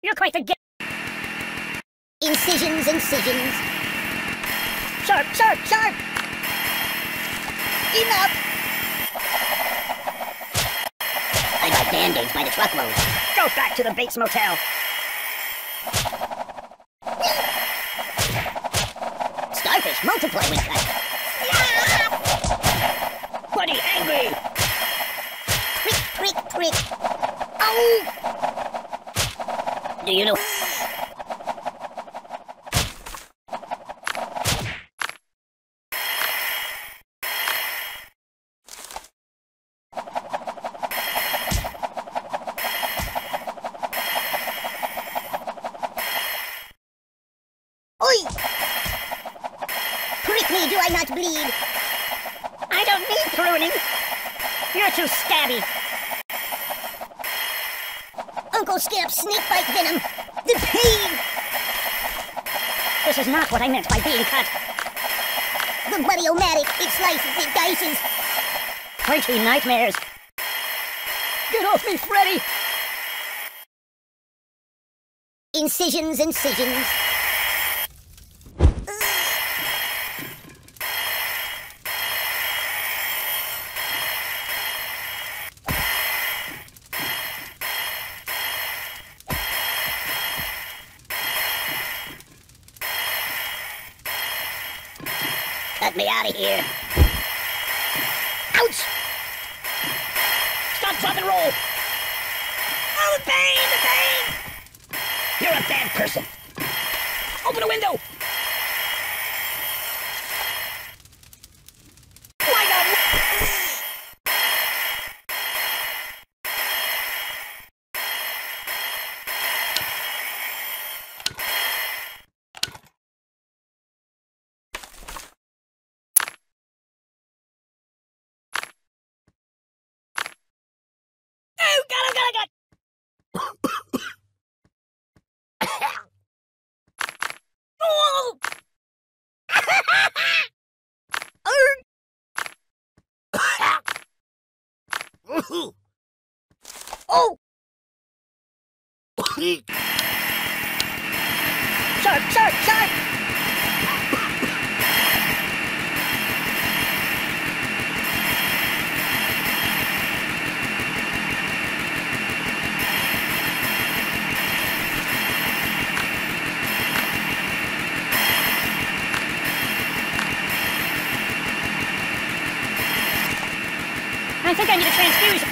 You're quite the Incisions, incisions. Sharp, sharp, sharp! Enough! I got band-aids by the truckload. Go back to the Bates Motel. Starfish multiply when cut. Buddy angry! Prick, prick, prick. Ow! Do you know? Oi! Prick me, do I not bleed? I don't need pruning. You're too stabby. Uncle Skip's snakebite venom. The pain! This is not what I meant by being cut. The buddy-o-matic. It slices, it dices. Pretty nightmares. Get off me, Freddy! Incisions, incisions. Cut me out of here. Ouch! Stop, drop, and roll! Oh, the pain, the pain! You're a bad person. Open a window! My God! Oh, God, oh, God, oh, God! Oh! Oh! Sharp, sharp, sharp! I think I need a transfusion.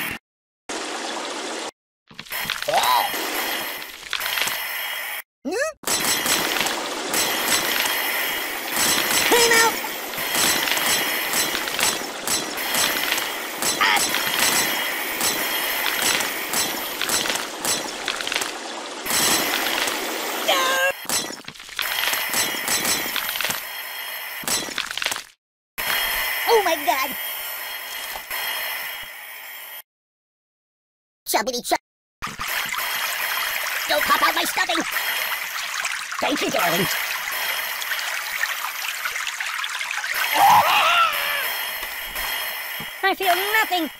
Came out! Oh my God! Chubbity chub. Don't pop out my stuffing! Thank you, darling. I feel nothing.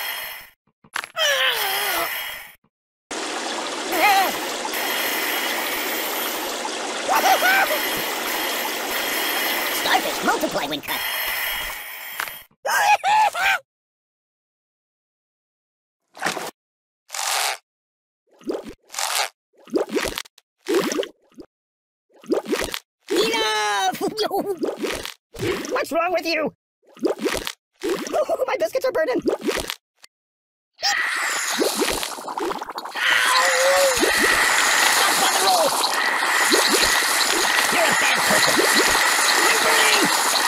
Starfish multiply when cut. Enough! What's wrong with you? Oh, my biscuits are burning. Stop, rock and roll! You're a bad person. I'm burning!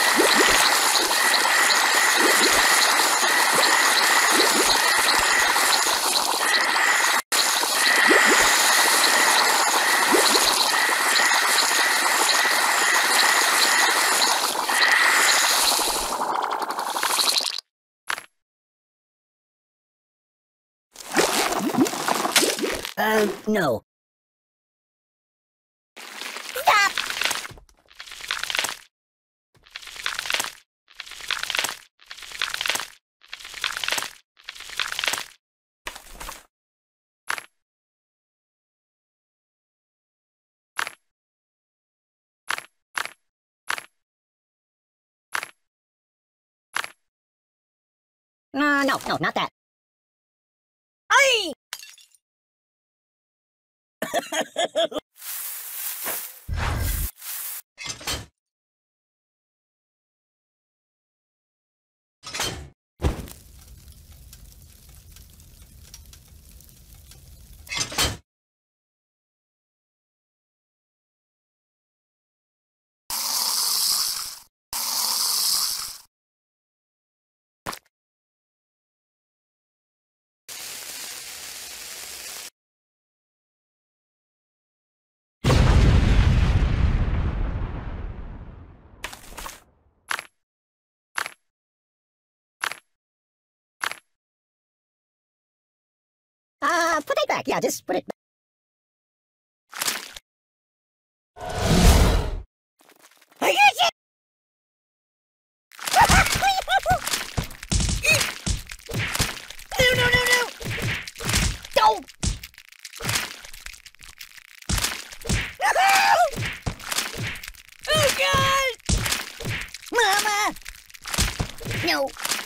No. No, not that. Aye! Put it back. Yeah, just put it back. I get you! No! Don't! Oh, God! Mama! No.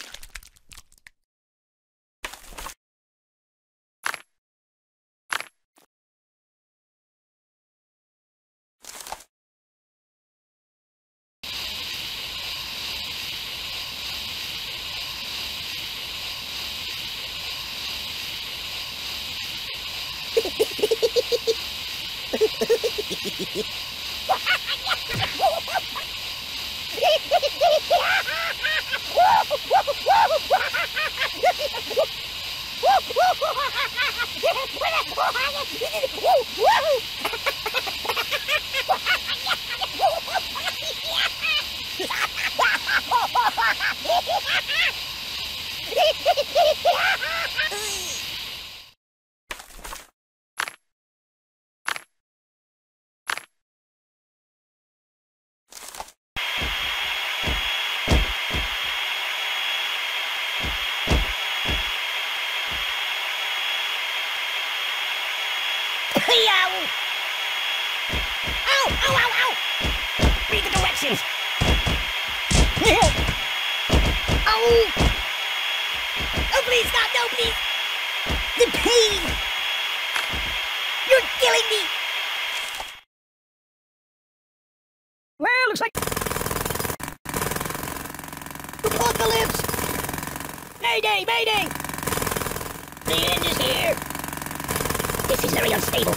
Ow! Read the directions! Oh! Oh, please, stop! No, please! The pain! You're killing me! Well, looks like... Apocalypse! Mayday! The end is here! This is very unstable.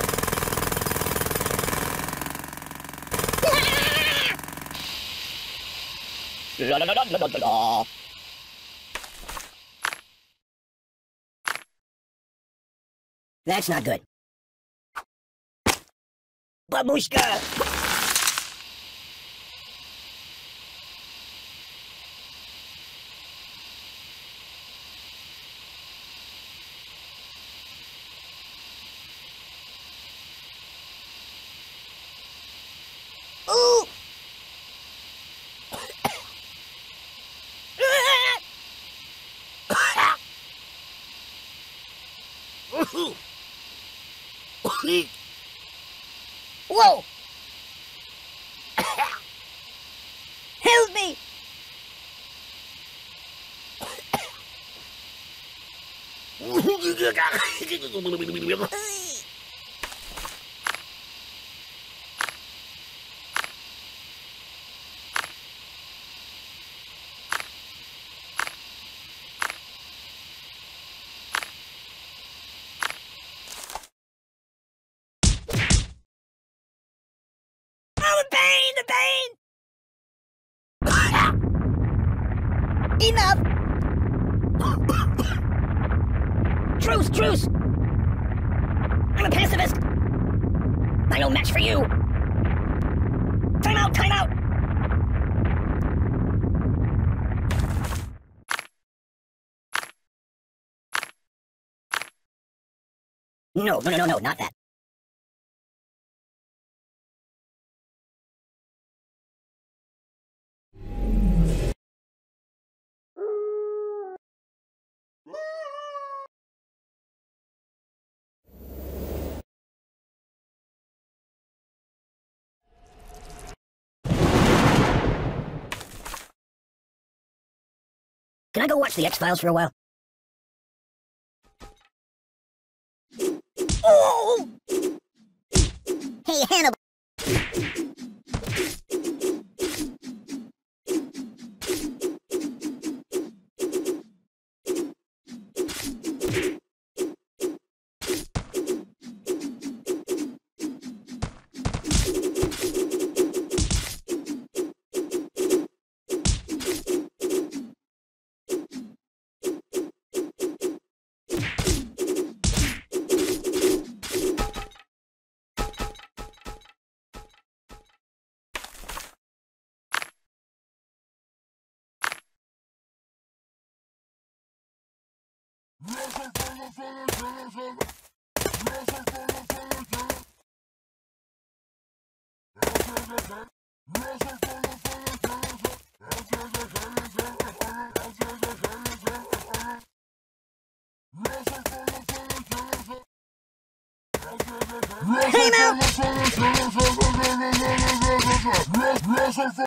La. That's not good. Babushka! Ooh! Whoa! Help me! The pain! Enough! Truce! I'm a pacifist! I'm no match for you! Time out! No, not that. Can I go watch the X-Files for a while? Oh! Hey, Hannibal. Came out!